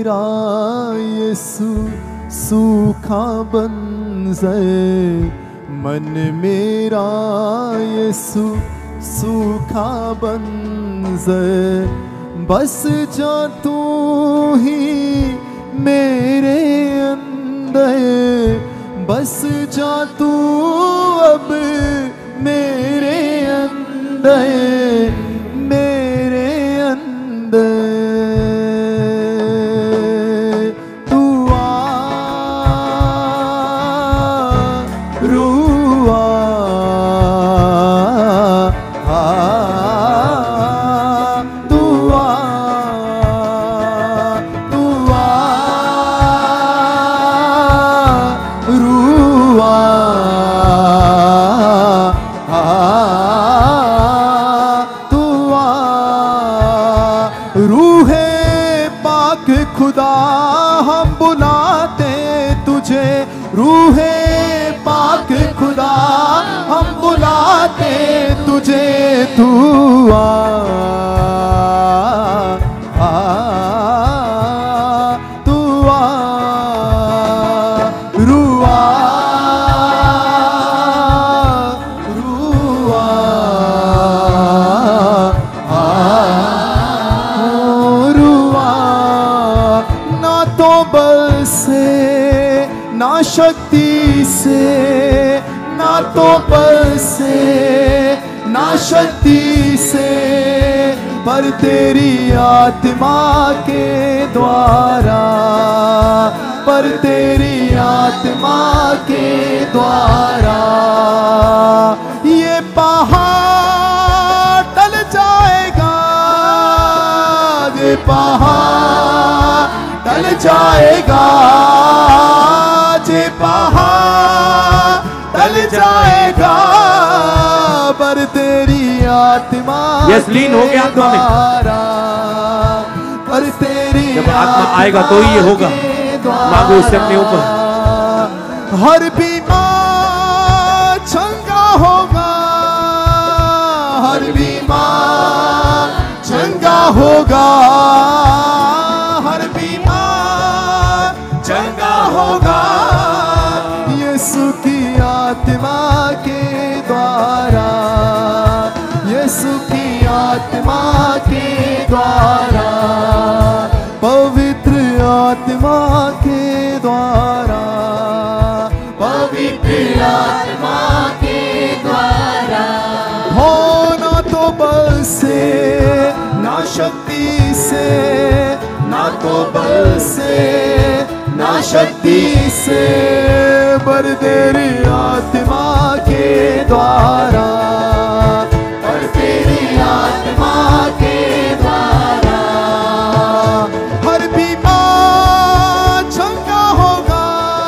मेरा यीशु सूखा बन जाए, मन मेरा यीशु सूखा बन जाए, बस जा तू ही मेरे अंदर, बस जा तू अब मेरे अंदर, मेरे अंदर। तू आ रूह आ, तू आ, तू आ रूह तू आ। रूहे पाक खुदा हम बुलाते तुझे, रूहे पाक खुदा हम बुलाते तुझे, तू आ, तू आ रूह ना शक्ति से, ना तो बल से, ना शक्ति से, पर तेरी आत्मा के द्वारा, पर तेरी आत्मा के द्वारा। ये पहाड़ टल जाएगा, ये पहाड़ टल जाएगा, ये पहाड़ टल जाएगा, पर तेरी आत्मा लीन हो गया आत्मा में, पर तेरी जब आत्मा आएगा तो ही ये होगा। मांगो उससे अपने ऊपर। हर बीमार चंगा होगा, हर बीमार चंगा होगा, हर बीमार चंगा होगा, यीशु की आत्मा के द्वारा, यीशु की आत्मा के द्वारा, पवित्र आत्मा के द्वारा, पवित्र आत्मा के द्वारा। हो ना तो बल से, ना शक्ति से, ना तो बल से, ना शक्ति से, पर तेरी आत्मा के द्वारा, पर तेरी आत्मा के द्वारा। हर बीमार चंगा होगा,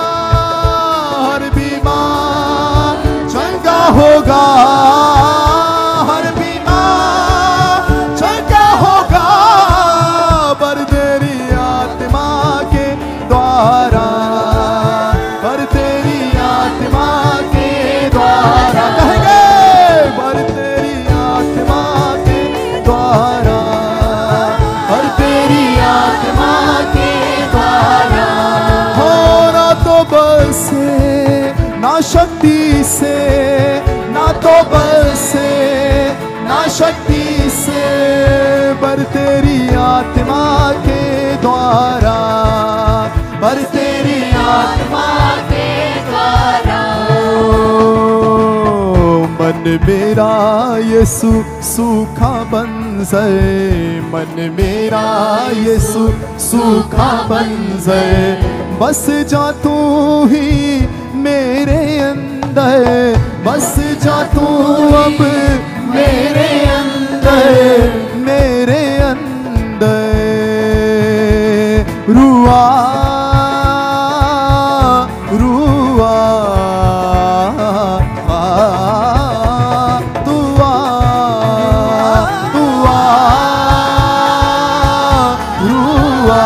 हर बीमार चंगा होगा, हर बीमार चंगा होगा, पर तेरी आत्मा के द्वारा, पर तेरी आत्मा के द्वारा। कहेंगे पर तेरी आत्मा के द्वारा, पर तेरी आत्मा के द्वारा। हो ना तो बल से, ना शक्ति से, ना तो बल से, ना शक्ति से, पर तेरी आत्मा के द्वारा, पर तेरी आत्मा के द्वारा। मन मेरा यीशु सूखा बन जाए, मन मेरा यीशु सूखा बन जाए, बस जा तू ही मेरे अंदर, बस जा तू अब मेरे अंदर, मेरे अंदर। रुआ रुआ तुआ तुआ रुआ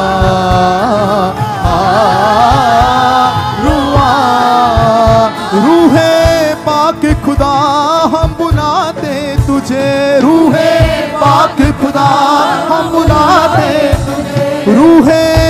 रुआ। रूहे पाक खुदा हम बुलाते तुझे, रूहे पाक खुदा हम बुलाते तुझे, रूहे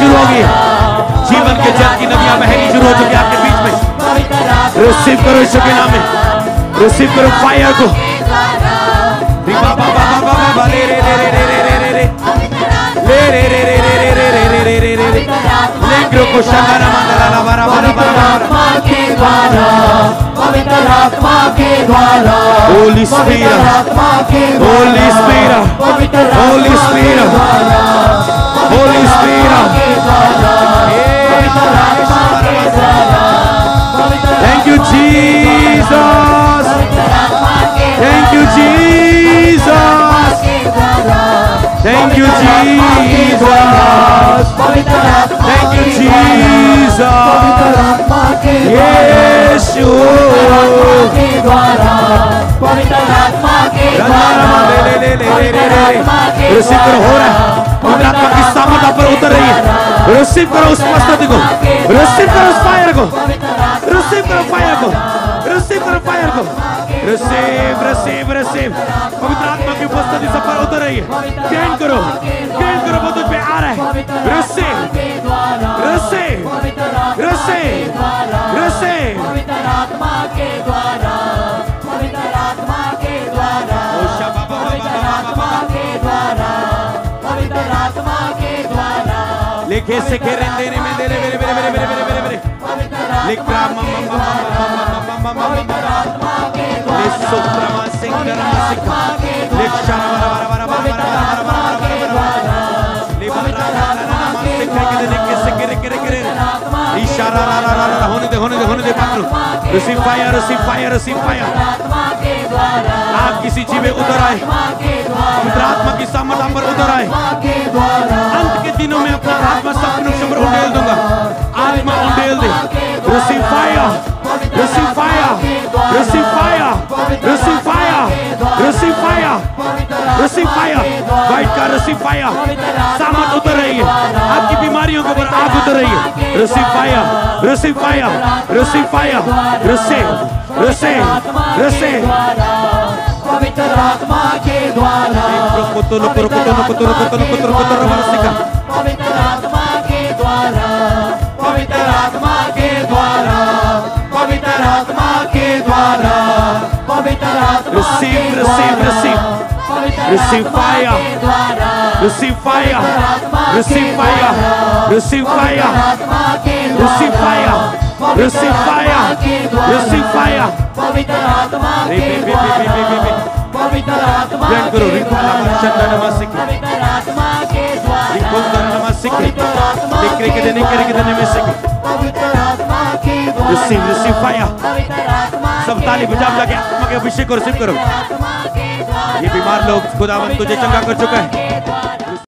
शुरू होगी। जीवन के जल की नदियां बहनी शुरू हो चुकी है आपके बीच में। रिसीव करो यीशु के नाम में, रिसीव करो फायर को। Holy Spirit, Holy Spirit, Holy Spirit, Holy Spirit. Thank you, Jesus. Thank you, Jesus. Thank you, Jesus. Thank you, Jesus. Yeshua. Receive करो, हो रहा है। पवित्र आत्मा की सामर्थ आप पर उतर रही है। रिसीव करो उस मस्तति को, रिसीव करो उस फायर को, रिसीव करो फायर को, रिसीव करो फायर को। Receive receive receive. पवित्र आत्मा की उपस्थिति सब पर उतर रही है। गेन करो वो तुझ पे आ रहा है। Receive receive receive receive. लिखे से घेरे देने में दे मेरे मेरे मेरे मेरे मेरे मेरे मेरे लिख रहा ले सुप्रमा सिंह रमा सिंह लिख शाना वाला वाला वाला वाला वाला वाला ले बरा ना सिंह के देने से गिरे गिरे गिरे इशारा रा रा रा होने दे पात्रो। Receive fire receive fire receive fire. आप किसी जीव में उतर आए, पवित्र आत्मा की सामर्थ आप पर उतर आए। अंत के दिनों में अपना आत्मा सब मनुष्य पर उंडेल दूंगा। आत्मा उंडेल दे। Receive fire receive fire receive fire receive fire receive fire receive fire. वाइट का रिसीव फायर। सामर्थ उतर रही है, आपकी बीमारियों के ऊपर आग उतर रही है। Receive fire receive fire receive fire. Receive receive receive. पवित्र आत्मा के द्वारा पवित्र आत्मा के द्वारा पवित्र आत्मा के द्वारा पवित्र आत्मा के द्वारा पवित्र आत्मा। Receive receive receive receive fire receive fire receive fire receive fire receive fire receive fire receive fire. पवित्र आत्मा के द्वारा पवित्र आत्मा के द्वारा पवित्र आत्मा के द्वारा रिसीव रिसीव फायर। सब ताली बजा बजा के आत्मा के अभिषेक को रिसीव करो। ये बीमार लोग खुदावंद तुझे चंगा कर चुका है।